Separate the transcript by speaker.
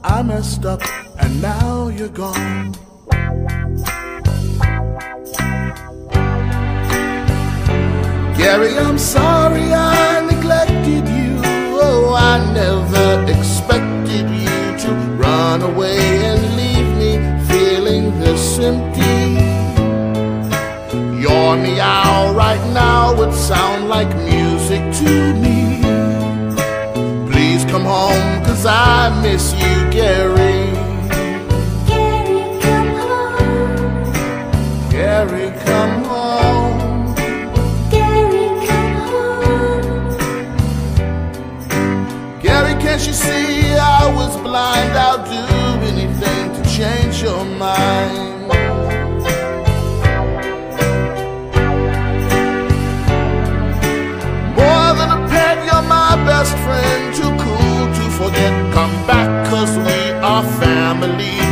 Speaker 1: I messed up and now you're gone. Gary, I'm sorry I neglected you. Oh, I never expected you to run away and leave me feeling this empty. Your meow right now would sound like music to me. Please come home, 'cause I miss you, Gary.
Speaker 2: Gary, come home.
Speaker 1: Gary, come home.
Speaker 2: Gary, come home.
Speaker 1: Gary, can't you see I was blind? I'll do anything to change your mind. More than a pet, you're my best friend. Too cool to forget. Come back, 'cause we are family.